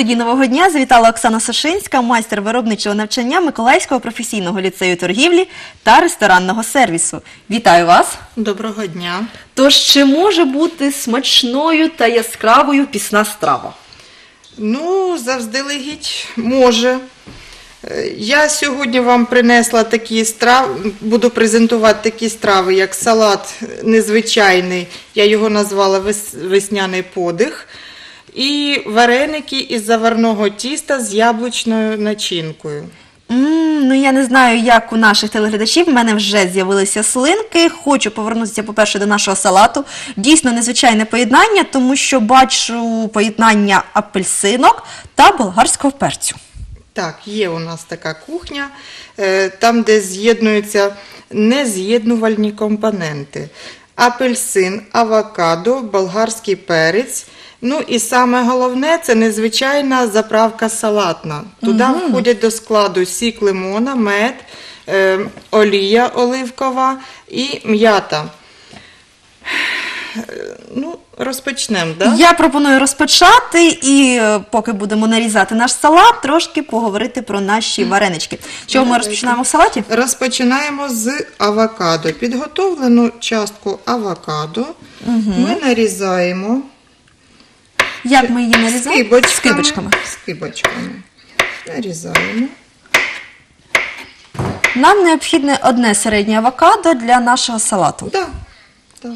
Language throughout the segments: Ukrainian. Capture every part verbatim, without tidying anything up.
студії «Нового дня» завітала Оксана Сошинська, майстер виробничого навчання Миколаївського професійного ліцею торгівлі та ресторанного сервісу. Вітаю вас! Доброго дня! Тож, чи може бути смачною та яскравою пісна страва? Ну, заздалегідь може. Я сьогодні вам принесла такі страви, буду презентувати такі страви, як салат незвичайний, я його назвала весняний подих, і вареники із заварного тіста з яблучною начинкою. Mm, ну, я не знаю, як у наших телеглядачів, в мене вже з'явилися слинки. Хочу повернутися, по-перше, до нашого салату. Дійсно незвичайне поєднання, тому що бачу поєднання апельсинок та болгарського перцю. Так, є у нас така кухня, там, де з'єднуються нез'єднувальні компоненти. Апельсин, авокадо, болгарський перець. Ну і саме головне – це незвичайна заправка салатна. Туди угу. входять до складу сік лимона, мед, е, олія оливкова і м'ята. Ну, розпочнемо, так? Да? Я пропоную розпочати і, поки будемо нарізати наш салат, трошки поговорити про наші варенички. Чого ми розпочинаємо в салаті? Розпочинаємо з авокадо. Підготовлену частку авокадо угу. ми нарізаємо. Як ми її нарізаємо? Скибочками. Скибочками. Скибочками. Нарізаємо. Нам необхідне одне середнє авокадо для нашого салату. Так, так.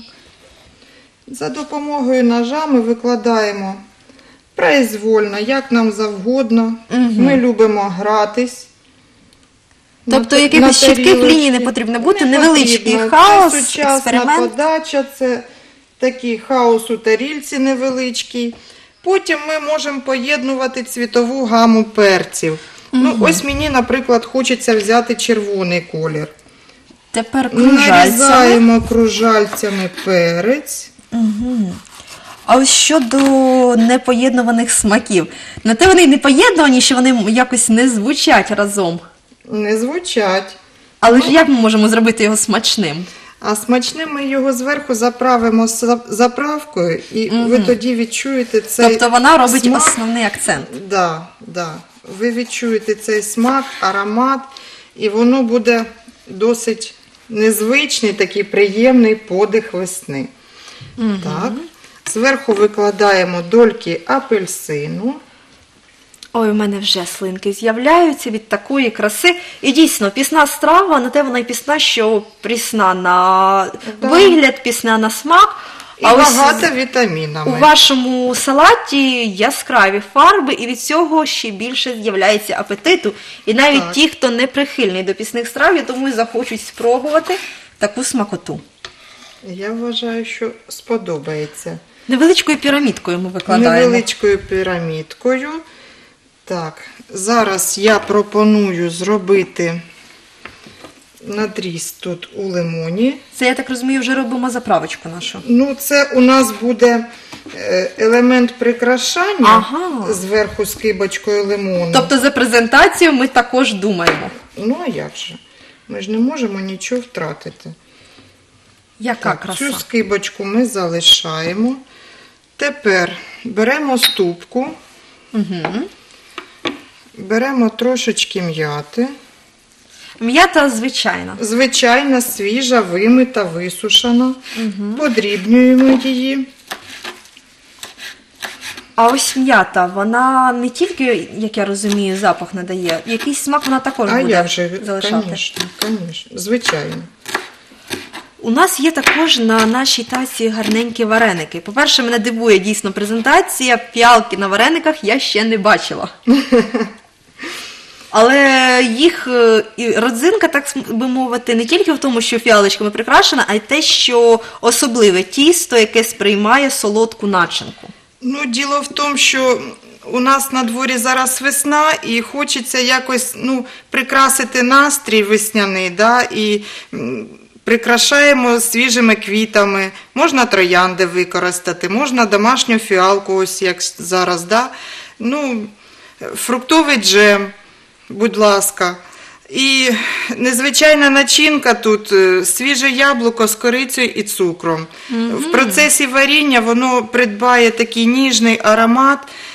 За допомогою ножа ми викладаємо произвольно, як нам завгодно. Угу. Ми любимо гратись. Тобто якихось чітких ліній не потрібно бути, не невеличкий хаос, це сучасна експеримент. Подача, це такий хаос у тарільці невеличкий. Потім ми можемо поєднувати цвітову гаму перців. Угу. Ну, ось мені, наприклад, хочеться взяти червоний колір. Тепер кружальцями. Нарізаємо кружальцями перець. Угу. А ось щодо непоєднуваних смаків. На те вони й не поєднувані, що вони якось не звучать разом. Не звучать. Але ж як ми можемо зробити його смачним? А смачним ми його зверху заправимо заправкою, і угу. ви тоді відчуєте цей Тобто вона робить смак. Основний акцент. Так, да, да. Ви відчуєте цей смак, аромат, і воно буде досить незвичний, такий приємний подих весни. Угу. Так. Зверху викладаємо дольки апельсину. Ой, у мене вже слинки з'являються від такої краси. І дійсно, пісна страва, на те вона і пісна, що прісна на да. вигляд, пісна на смак. І а багато вітамінами. У вашому салаті яскраві фарби, і від цього ще більше з'являється апетиту. І навіть так. ті, хто не прихильний до пісних страв, тому і захочуть спробувати таку смакоту. Я вважаю, що сподобається. Невеличкою пірамідкою ми викладаємо. Невеличкою пірамідкою. Так, зараз я пропоную зробити надріз тут у лимоні. Це, я так розумію, вже робимо заправочку нашу. Ну, це у нас буде елемент прикрашання ага. зверху скибочкою лимону. Тобто за презентацію ми також думаємо. Ну, а як же? Ми ж не можемо нічого втратити. Яка так, краса? Цю скибочку ми залишаємо. Тепер беремо ступку. Угу. Беремо трошечки м'яти. М'ята звичайна. Звичайна, свіжа, вимита, висушена. Угу. Подрібнюємо її. А ось м'ята, вона не тільки, як я розумію, запах надає, якийсь смак вона також а буде як же? залишати. Звісно, звісно, звичайно. У нас є також на нашій таці гарненькі вареники. По-перше, мене дивує дійсно презентація, піалки на варениках я ще не бачила. Але їх родзинка, так би мовити, не тільки в тому, що фіалочками прикрашена, а й те, що особливе тісто, яке сприймає солодку начинку. Ну, діло в тому, що у нас на дворі зараз весна, і хочеться якось, ну, прикрасити настрій весняний, да, і прикрашаємо свіжими квітами, можна троянди використати, можна домашню фіалку, ось як зараз, да, ну, фруктовий джем. Будь ласка. І незвичайна начинка тут – свіже яблуко з корицею і цукром. Mm-hmm. В процесі варіння воно придбає такий ніжний аромат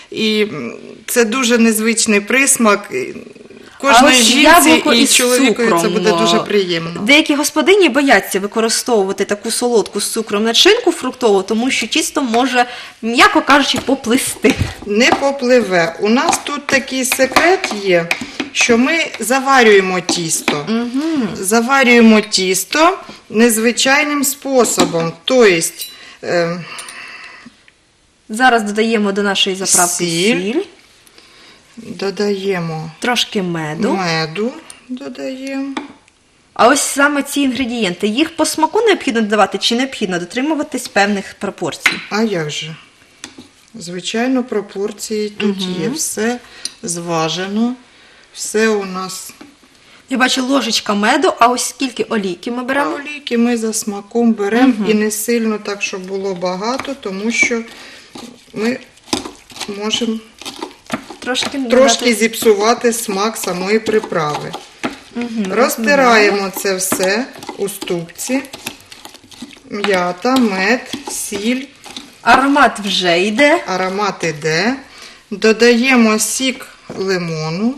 і м, це дуже незвичний присмак. І А Кожної ось жінці яблуко і із чоловікові це цукром. буде дуже приємно. Деякі господині бояться використовувати таку солодку з цукром начинку фруктову, тому що тісто може, м'яко кажучи, поплисти. Не попливе. У нас тут такий секрет є, що ми заварюємо тісто. Угу. Заварюємо тісто незвичайним способом. Тобто е, Зараз додаємо до нашої заправки Сіль. сіль, додаємо трошки меду. меду, додаємо. А ось саме ці інгредієнти, їх по смаку необхідно додавати чи необхідно дотримуватись певних пропорцій? А як же? Звичайно, пропорції тут є. Все зважено, все у нас. Я бачу ложечка меду, а ось скільки олійки ми А беремо? олійки ми за смаком беремо і не сильно так, щоб було багато, тому що ми можемо Трошки, трошки додати. зіпсувати смак самої приправи. Розтираємо це все у ступці. М'ята, мед, сіль, Аромат вже йде. аромат іде. Додаємо сік лимону.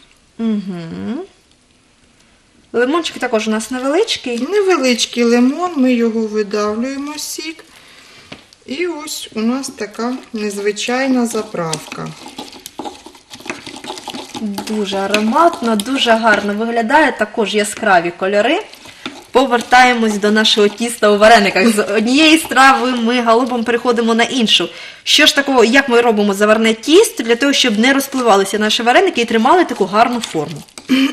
Лимончик також у нас невеличкий. Невеличкий лимон, ми його видавлюємо сік. І ось у нас така незвичайна заправка. Дуже ароматно, дуже гарно виглядає, також яскраві кольори. Повертаємось до нашого тіста у варениках. З однієї страви ми галопом переходимо на іншу. Що ж такого, як ми робимо заварне тісто для того, щоб не розпливалися наші вареники і тримали таку гарну форму?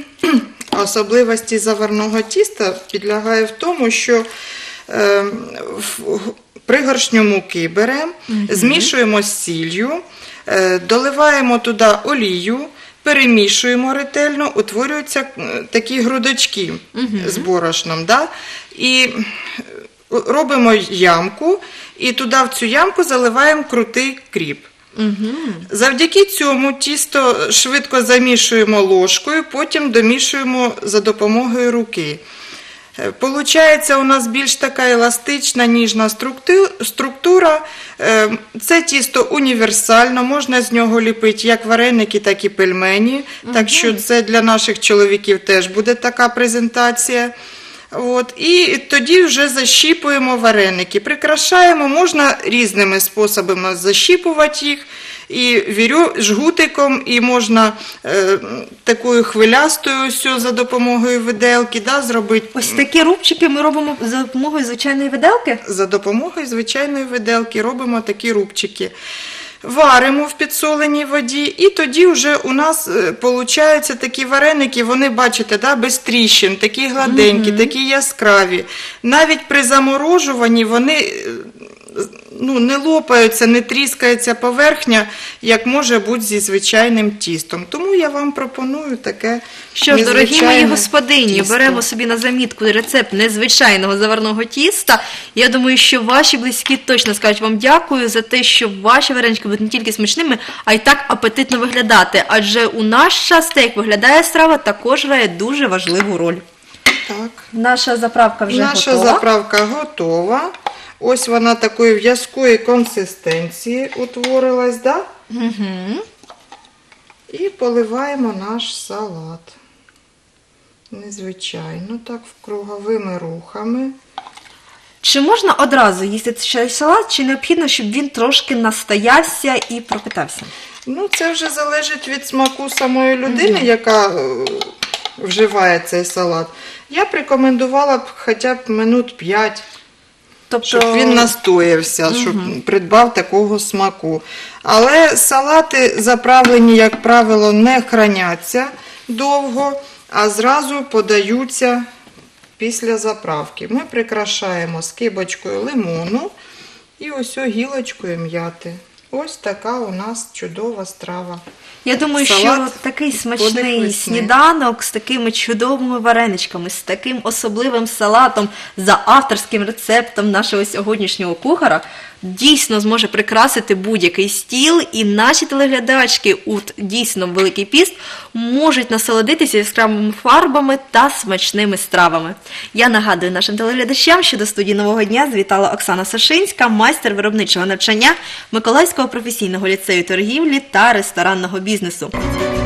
Особливості заварного тіста підлягає в тому, що е, в, пригоршню муки беремо, змішуємо з сіллю, е, доливаємо туди олію, перемішуємо ретельно, утворюються такі грудочки з борошном. Да? І робимо ямку, і туди в цю ямку заливаємо крутий кріп. Угу. Завдяки цьому тісто швидко замішуємо ложкою, потім домішуємо за допомогою руки. Получається у нас більш така еластична, ніжна структура. Це тісто універсально, можна з нього ліпити як вареники, так і пельмені. Угу. Так що це для наших чоловіків теж буде така презентація. От, і тоді вже защіпуємо вареники. Прикрашаємо, можна різними способами защіпувати їх. І вірю жгутиком, і можна е, такою хвилястою ось за допомогою виделки, да, зробити. Ось такі рубчики ми робимо за допомогою звичайної виделки? За допомогою звичайної виделки робимо такі рубчики. Варимо в підсоленій воді, і тоді вже у нас получаються такі вареники, вони, бачите, да, без тріщин, такі гладенькі, mm-hmm. такі яскраві. Навіть при заморожуванні вони ну, не лопаються, не тріскається поверхня, як може бути зі звичайним тістом. Тому я вам пропоную таке Що ж, дорогі мої господині, тісто. Беремо собі на замітку рецепт незвичайного заварного тіста. Я думаю, що ваші близькі точно скажуть вам дякую за те, що ваші варенички будуть не тільки смачними, а й так апетитно виглядати. Адже у наш час, як виглядає страва, також грає дуже важливу роль. Так. Наша заправка вже Наша готова. заправка готова. Ось вона такої в'язкої консистенції утворилась, да? Угу. І поливаємо наш салат. Незвичайно, так, круговими рухами. Чи можна одразу їсти цей салат, чи необхідно, щоб він трошки настоявся і пропитався? Ну, це вже залежить від смаку самої людини, угу. яка е, вживає цей салат. Я б рекомендувала б хоча б минут п'ять. Тобто... Щоб він настоявся, угу. щоб придбав такого смаку. Але салати заправлені, як правило, не храняться довго, а зразу подаються після заправки. Ми прикрашаємо скибочкою лимону і ось гілочкою м'яти. Ось така у нас чудова страва. Я думаю, Салат що такий смачний сніданок з такими чудовими вареничками, з таким особливим салатом за авторським рецептом нашого сьогоднішнього кухара дійсно зможе прикрасити будь-який стіл, і наші телеглядачки у дійсно Великий піст можуть насолодитися яскравими фарбами та смачними стравами. Я нагадую нашим телеглядачам, що до студії «Нового дня» завітала Оксана Сашинська, майстер виробничого навчання Миколаївського Черкаського професійного ліцею торгівлі та ресторанного бізнесу.